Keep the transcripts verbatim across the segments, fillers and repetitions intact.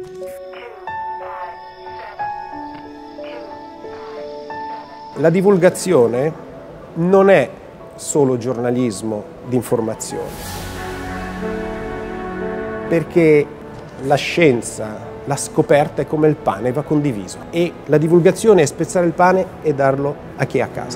La divulgazione non è solo giornalismo di informazione, perché la scienza, la scoperta è come il pane, va condiviso, e la divulgazione è spezzare il pane e darlo a chi è a casa.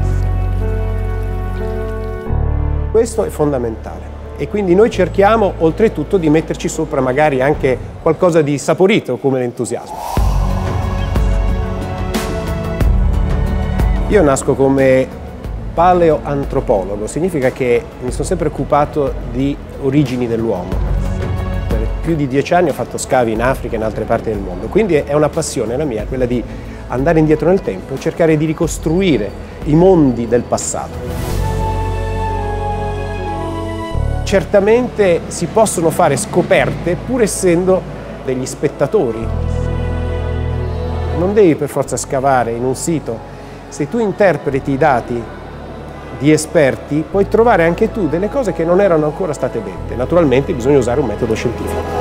Questo è fondamentale e quindi noi cerchiamo oltretutto di metterci sopra magari anche qualcosa di saporito come l'entusiasmo. Io nasco come paleoantropologo, significa che mi sono sempre occupato di origini dell'uomo. Per più di dieci anni ho fatto scavi in Africa e in altre parti del mondo, quindi è una passione la mia, quella di andare indietro nel tempo e cercare di ricostruire i mondi del passato. Certamente si possono fare scoperte pur essendo degli spettatori. Non devi per forza scavare in un sito. Se tu interpreti i dati di esperti, puoi trovare anche tu delle cose che non erano ancora state dette. Naturalmente bisogna usare un metodo scientifico.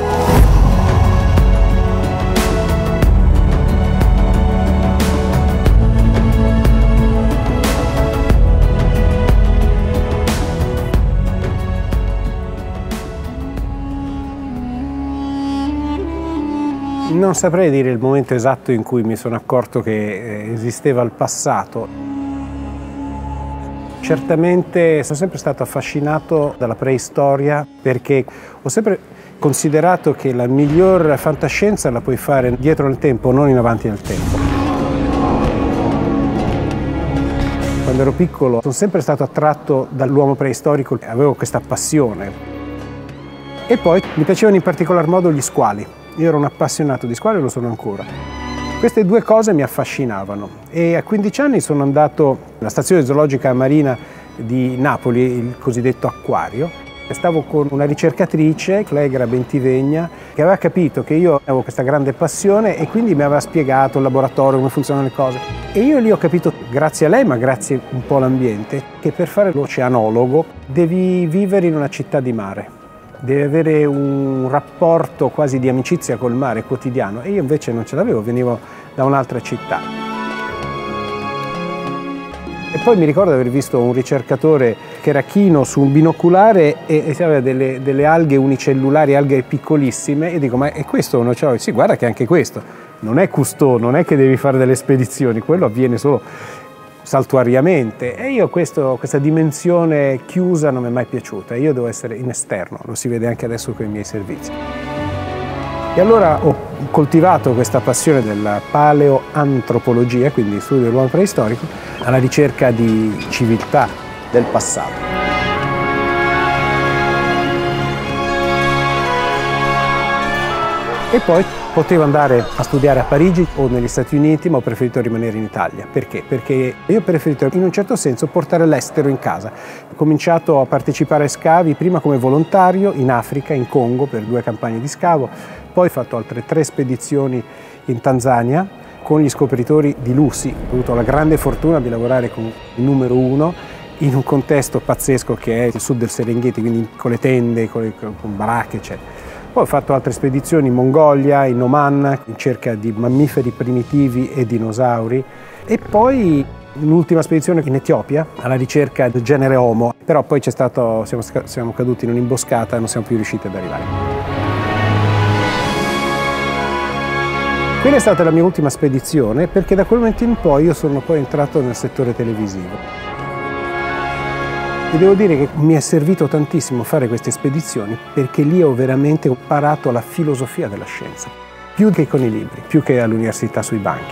Non saprei dire il momento esatto in cui mi sono accorto che esisteva il passato. Certamente sono sempre stato affascinato dalla preistoria perché ho sempre considerato che la miglior fantascienza la puoi fare dietro nel tempo, non in avanti nel tempo. Quando ero piccolo sono sempre stato attratto dall'uomo preistorico, avevo questa passione. E poi mi piacevano in particolar modo gli squali. Io ero un appassionato di squali e lo sono ancora. Queste due cose mi affascinavano e a quindici anni sono andato alla stazione zoologica marina di Napoli, il cosiddetto acquario, e stavo con una ricercatrice, Clegra Bentivegna, che aveva capito che io avevo questa grande passione e quindi mi aveva spiegato il laboratorio, come funzionano le cose. E io lì ho capito, grazie a lei, ma grazie un po' all'ambiente, che per fare l'oceanologo devi vivere in una città di mare. Deve avere un rapporto quasi di amicizia col mare quotidiano e io invece non ce l'avevo, venivo da un'altra città. E poi mi ricordo di aver visto un ricercatore che era chino su un binoculare e, e aveva delle, delle alghe unicellulari, alghe piccolissime, e dico, ma è questo un oceano? Sì, guarda che anche questo non è custode, non è che devi fare delle spedizioni, quello avviene solo saltuariamente, e io questo, questa dimensione chiusa non mi è mai piaciuta, io devo essere in esterno, lo si vede anche adesso con i miei servizi. E allora ho coltivato questa passione della paleoantropologia, quindi studio dell'uomo preistorico, alla ricerca di civiltà del passato. E poi potevo andare a studiare a Parigi o negli Stati Uniti, ma ho preferito rimanere in Italia. Perché? Perché io ho preferito in un certo senso portare l'estero in casa. Ho cominciato a partecipare ai scavi prima come volontario in Africa, in Congo, per due campagne di scavo, poi ho fatto altre tre spedizioni in Tanzania con gli scopritori di Lusi. Ho avuto la grande fortuna di lavorare con il numero uno in un contesto pazzesco che è il sud del Serengeti, quindi con le tende, con, le, con baracche, eccetera. Poi ho fatto altre spedizioni in Mongolia, in Oman, in cerca di mammiferi primitivi e dinosauri, e poi l'ultima spedizione in Etiopia alla ricerca del genere Homo, però poi c'è stato, siamo, siamo caduti in un'imboscata e non siamo più riusciti ad arrivare. Quella è stata la mia ultima spedizione perché da quel momento in poi io sono poi entrato nel settore televisivo. E devo dire che mi è servito tantissimo fare queste spedizioni perché lì ho veramente imparato la filosofia della scienza, più che con i libri, più che all'università sui banchi.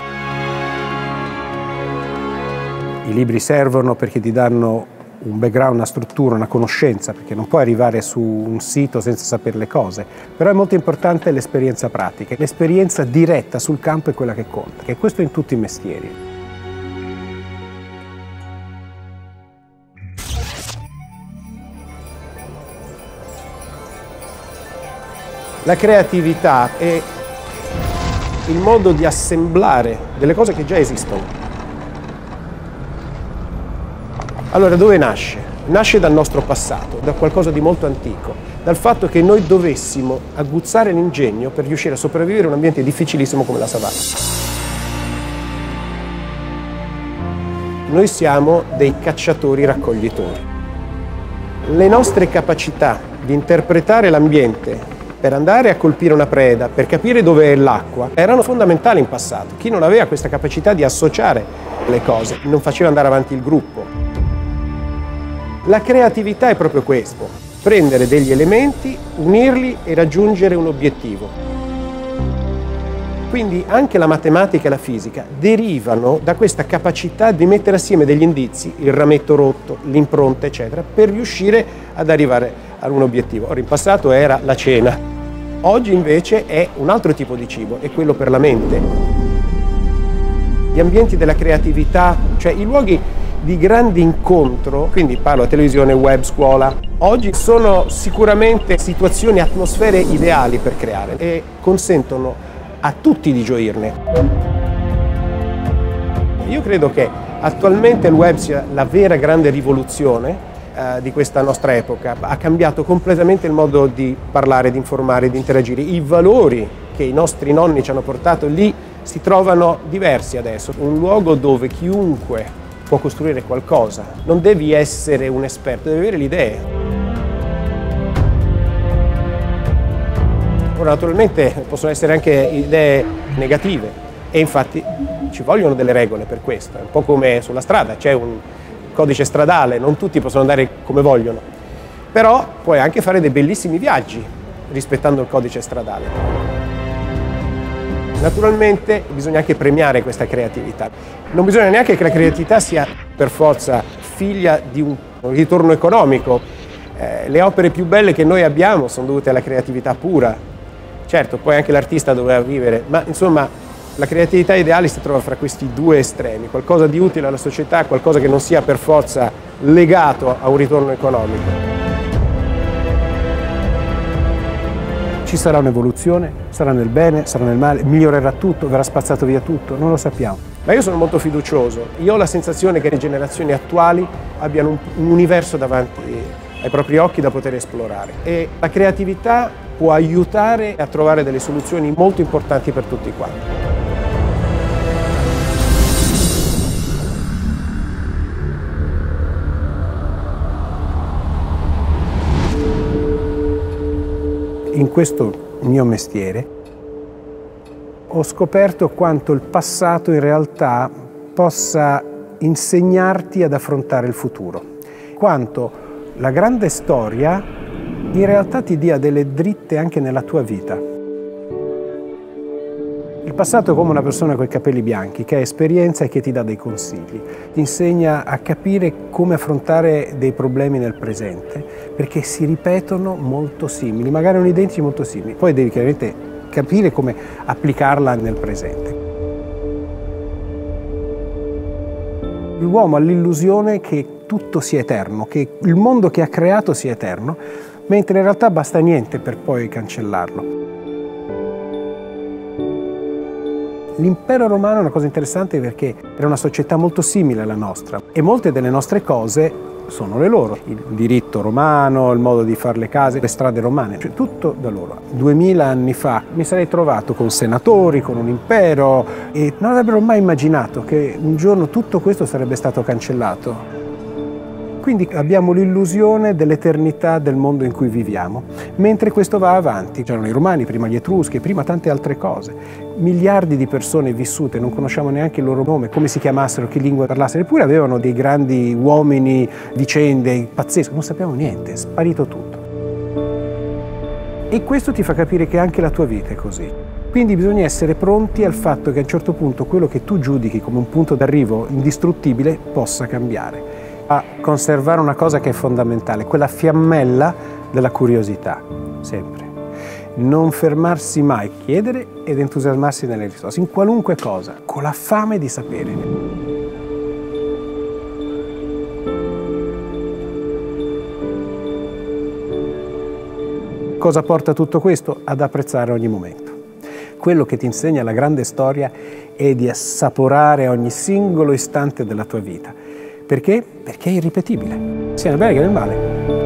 I libri servono perché ti danno un background, una struttura, una conoscenza, perché non puoi arrivare su un sito senza sapere le cose, però è molto importante l'esperienza pratica, l'esperienza diretta sul campo è quella che conta, e questo in tutti i mestieri. La creatività è il modo di assemblare delle cose che già esistono. Allora, dove nasce? Nasce dal nostro passato, da qualcosa di molto antico, dal fatto che noi dovessimo aguzzare l'ingegno per riuscire a sopravvivere in un ambiente difficilissimo come la savana. Noi siamo dei cacciatori-raccoglitori. Le nostre capacità di interpretare l'ambiente per andare a colpire una preda, per capire dove è l'acqua, erano fondamentali in passato. Chi non aveva questa capacità di associare le cose non faceva andare avanti il gruppo. La creatività è proprio questo, prendere degli elementi, unirli e raggiungere un obiettivo. Quindi anche la matematica e la fisica derivano da questa capacità di mettere assieme degli indizi, il rametto rotto, l'impronta, eccetera, per riuscire ad arrivare a un obiettivo. Ora, in passato era la cena. Oggi invece è un altro tipo di cibo, è quello per la mente. Gli ambienti della creatività, cioè i luoghi di grande incontro, quindi parlo a televisione, web, scuola, oggi sono sicuramente situazioni, atmosfere ideali per creare e consentono a tutti di gioirne. Io credo che attualmente il web sia la vera grande rivoluzione di questa nostra epoca. Ha cambiato completamente il modo di parlare, di informare, di interagire. I valori che i nostri nonni ci hanno portato lì si trovano diversi adesso. Un luogo dove chiunque può costruire qualcosa. Non devi essere un esperto, devi avere le idee. Ora, naturalmente possono essere anche idee negative e infatti ci vogliono delle regole per questo. È un po' come sulla strada, c'è un codice stradale, non tutti possono andare come vogliono, però puoi anche fare dei bellissimi viaggi rispettando il codice stradale. Naturalmente bisogna anche premiare questa creatività. Non bisogna neanche che la creatività sia per forza figlia di un ritorno economico. Eh, le opere più belle che noi abbiamo sono dovute alla creatività pura. Certo, poi anche l'artista doveva vivere, ma insomma la creatività ideale si trova fra questi due estremi, qualcosa di utile alla società, qualcosa che non sia per forza legato a un ritorno economico. Ci sarà un'evoluzione, sarà nel bene, sarà nel male, migliorerà tutto, verrà spazzato via tutto, non lo sappiamo. Ma io sono molto fiducioso, io ho la sensazione che le generazioni attuali abbiano un, un universo davanti ai propri occhi da poter esplorare e la creatività può aiutare a trovare delle soluzioni molto importanti per tutti quanti. In questo mio mestiere ho scoperto quanto il passato in realtà possa insegnarti ad affrontare il futuro, quanto la grande storia in realtà ti dia delle dritte anche nella tua vita. Il passato è come una persona con i capelli bianchi che ha esperienza e che ti dà dei consigli, ti insegna a capire come affrontare dei problemi nel presente perché si ripetono molto simili, magari non identici, molto simili. Poi devi chiaramente capire come applicarla nel presente. L'uomo ha l'illusione che tutto sia eterno, che il mondo che ha creato sia eterno, mentre in realtà basta niente per poi cancellarlo. L'impero romano è una cosa interessante perché era una società molto simile alla nostra e molte delle nostre cose sono le loro. Il diritto romano, il modo di fare le case, le strade romane, cioè tutto da loro. Duemila anni fa mi sarei trovato con senatori, con un impero e non avrebbero mai immaginato che un giorno tutto questo sarebbe stato cancellato. Quindi abbiamo l'illusione dell'eternità del mondo in cui viviamo, mentre questo va avanti. C'erano i Romani, prima gli Etruschi, prima tante altre cose. Miliardi di persone vissute, non conosciamo neanche il loro nome, come si chiamassero, che lingue parlassero, eppure avevano dei grandi uomini, vicende pazzesche, non sappiamo niente, è sparito tutto. E questo ti fa capire che anche la tua vita è così. Quindi bisogna essere pronti al fatto che a un certo punto quello che tu giudichi come un punto d'arrivo indistruttibile possa cambiare. A conservare una cosa che è fondamentale, quella fiammella della curiosità, sempre. Non fermarsi mai, chiedere ed entusiasmarsi nelle risposte, in qualunque cosa, con la fame di sapere. Cosa porta tutto questo? Ad apprezzare ogni momento. Quello che ti insegna la grande storia è di assaporare ogni singolo istante della tua vita. Perché? Perché è irripetibile, sia nel bene che nel male.